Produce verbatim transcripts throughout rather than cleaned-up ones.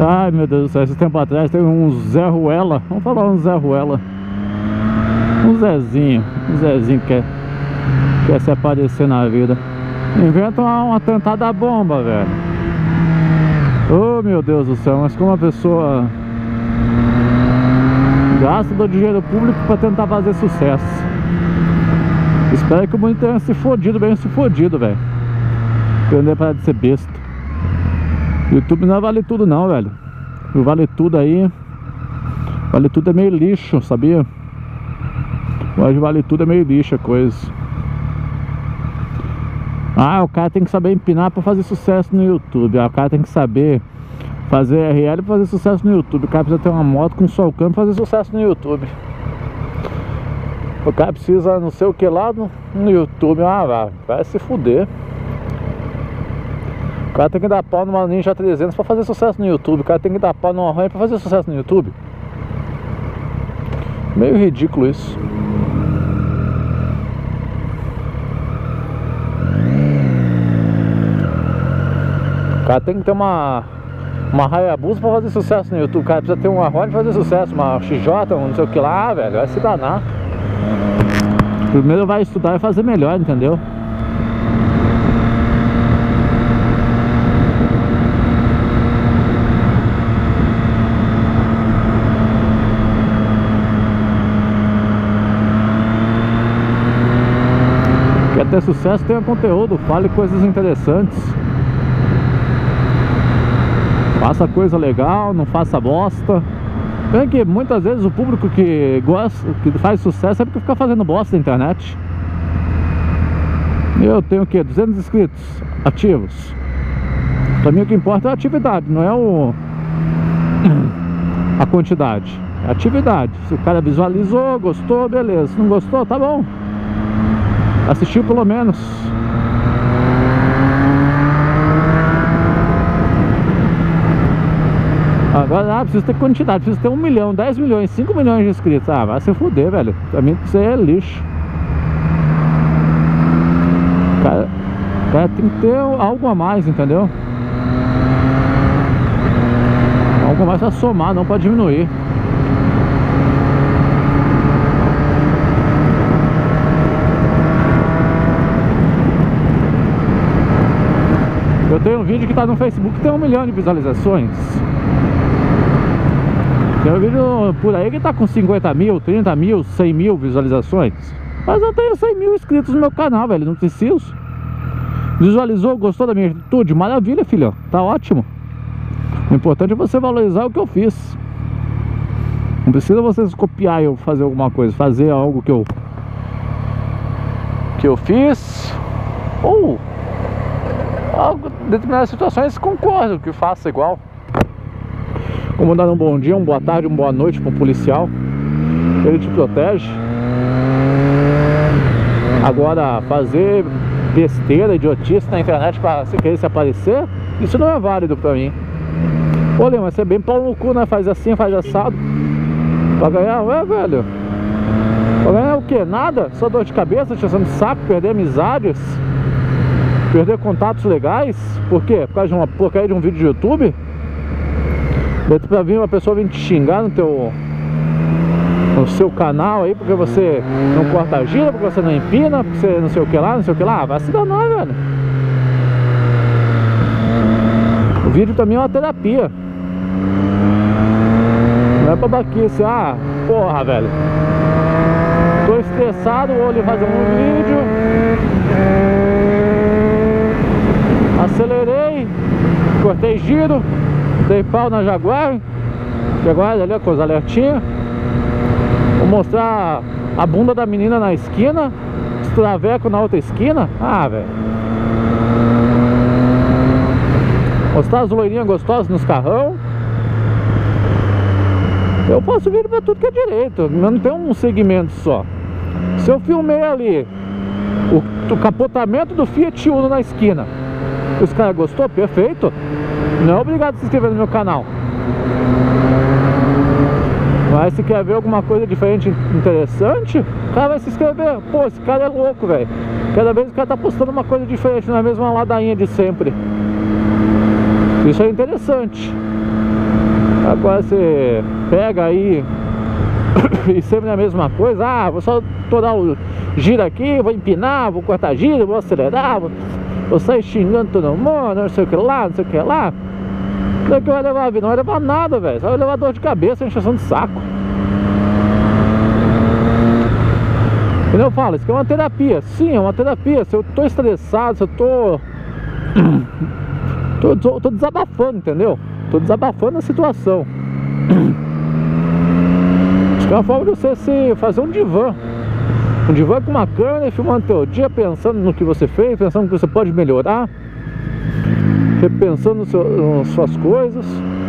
Ai meu Deus do céu, esse tempo atrás teve um Zé Ruela. Vamos falar um Zé Ruela. Um Zezinho. Um Zezinho que quer, quer se aparecer na vida. Inventa uma, uma tentada bomba, velho. Oh meu Deus do céu, mas como uma pessoa gasta do dinheiro público pra tentar fazer sucesso. Espero que o mundo tenha se fodido, bem se fodido, velho. Aprender para de ser besta. YouTube não vale tudo não, velho. O vale tudo aí, vale tudo é meio lixo, sabia? Hoje vale tudo é meio lixo a coisa. Ah, o cara tem que saber empinar pra fazer sucesso no YouTube. Ah, o cara tem que saber fazer R L pra fazer sucesso no YouTube. O cara precisa ter uma moto com sol câmbio pra fazer sucesso no YouTube. O cara precisa não sei o que lá no, no YouTube. Ah, vai, vai se fuder. O cara tem que dar pau numa Ninja trezentos pra fazer sucesso no YouTube. O cara tem que dar pau numa Range pra fazer sucesso no YouTube. Meio ridículo isso. O cara tem que ter uma Uma Hayabusa pra fazer sucesso no YouTube. O cara precisa ter uma Honda pra fazer sucesso. Uma X J, um não sei o que lá, velho. Vai se danar. Primeiro vai estudar e fazer melhor, entendeu? Quer ter sucesso, tenha conteúdo. Fale coisas interessantes. Faça coisa legal, não faça bosta. Bem que muitas vezes o público que gosta, que faz sucesso é porque fica fazendo bosta na internet. Eu tenho o que? duzentos inscritos ativos. Pra mim o que importa é a atividade, não é o a quantidade. É a atividade. Se o cara visualizou, gostou, beleza. Se não gostou, tá bom. Assistiu pelo menos. Agora, ah, preciso ter quantidade, preciso ter um milhão, dez milhões, cinco milhões de inscritos. Ah, vai se fuder, velho. Pra mim isso aí é lixo. O cara, o cara tem que ter algo a mais, entendeu? Algo a mais pra somar, não pra diminuir. Eu tenho um vídeo que tá no Facebook que tem um milhão de visualizações. Tem um vídeo por aí que tá com cinquenta mil, trinta mil, cem mil visualizações. Mas eu tenho cem mil inscritos no meu canal, velho, não preciso. Visualizou, gostou da minha atitude? Maravilha, filhão, tá ótimo. O importante é você valorizar o que eu fiz. Não precisa vocês copiar eu fazer alguma coisa, fazer algo que eu Que eu fiz. Ou algo, em determinadas situações concordo que faça igual. Como dar um bom dia, uma boa tarde, uma boa noite para um policial. Ele te protege. Agora, fazer besteira, idiotice na internet para se querer se aparecer, isso não é válido pra mim. Pô, Leão, mas você é bem pau no cu, né? Faz assim, faz assado. Pra ganhar, ué, velho. Pra ganhar o quê? Nada? Só dor de cabeça, tirando saco, perder amizades, perder contatos legais. Por quê? Por causa de uma porcaria de um vídeo de YouTube? Pra vir uma pessoa vir te xingar no teu no seu canal aí, porque você não corta a gira, porque você não empina, porque você não sei o que lá, não sei o que lá. Ah, vai se danar, velho. O vídeo também é uma terapia. Não é pra baquice. Ah, porra, velho, tô estressado, vou ali fazer um vídeo. Acelerei, cortei giro, dei pau na Jaguar. Jaguar ali com os alertinhos. Vou mostrar a bunda da menina na esquina, os travecos na outra esquina. Ah, velho. Mostrar as loirinhas gostosas nos carrão. Eu faço vídeo pra tudo que é direito. Eu não tenho um segmento só. Se eu filmei ali o, o capotamento do Fiat Uno na esquina, os caras gostou, perfeito. Não é obrigado a se inscrever no meu canal. Mas se quer ver alguma coisa diferente, interessante, o cara vai se inscrever. Pô, esse cara é louco, velho. Cada vez o cara tá postando uma coisa diferente, não é a mesma ladainha de sempre. Isso é interessante. Agora você pega aí e sempre a mesma coisa. Ah, vou só tô dar o giro aqui, vou empinar, vou cortar giro, vou acelerar, vou, vou sair xingando todo mundo, não sei o que lá, não sei o que lá. Não é que vai levar a vida, não vai levar nada, velho. Só vai levar dor de cabeça, encheção de saco. E eu falo, isso aqui é uma terapia. Sim, é uma terapia. Se eu tô estressado, se eu tô tô, tô, tô desabafando, entendeu? Tô desabafando a situação. Acho que é uma forma de você se fazer um divã. Um divã com uma câmera e filmando teu dia, pensando no que você fez, pensando no que você pode melhorar, repensando seu, nas suas coisas.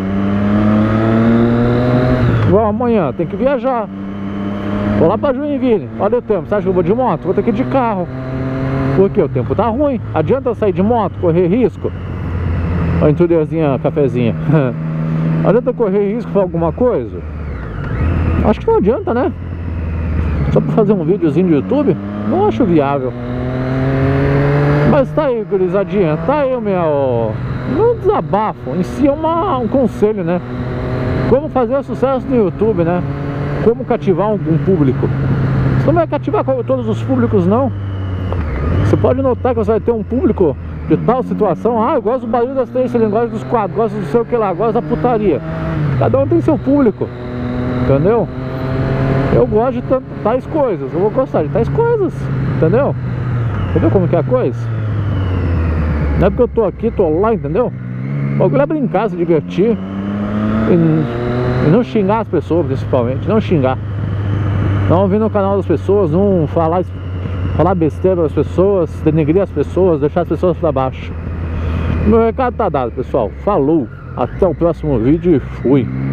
Igual amanhã, tem que viajar. Vou lá pra Joinville, olha o tempo. Você acha que eu vou de moto? Vou ter que ir de carro. Porque o tempo tá ruim. Adianta eu sair de moto, correr risco? Olha a intruderzinha, cafezinha. Adianta eu correr risco pra alguma coisa? Acho que não adianta, né? Só pra fazer um videozinho do YouTube? Não acho viável. Mas tá aí, gurizadinha. Tá aí o meu... Não desabafo, em si é uma, um conselho, né? Como fazer sucesso no YouTube, né? Como cativar um, um público. Você não vai cativar todos os públicos, não. Você pode notar que você vai ter um público de tal situação. Ah, eu gosto do barulho das três cilindros, gosto dos quadros, gosto do sei o que lá, gosto da putaria. Cada um tem seu público, entendeu? Eu gosto de tais coisas, eu vou gostar de tais coisas, entendeu? Entendeu como que é a coisa? Não é porque eu tô aqui, tô lá, entendeu? O bagulho é brincar, se divertir e, e não xingar as pessoas, principalmente. Não xingar. Não vir no canal das pessoas, não falar, falar besteira das pessoas, denegrir as pessoas, deixar as pessoas pra baixo. Meu recado tá dado, pessoal. Falou, até o próximo vídeo e fui.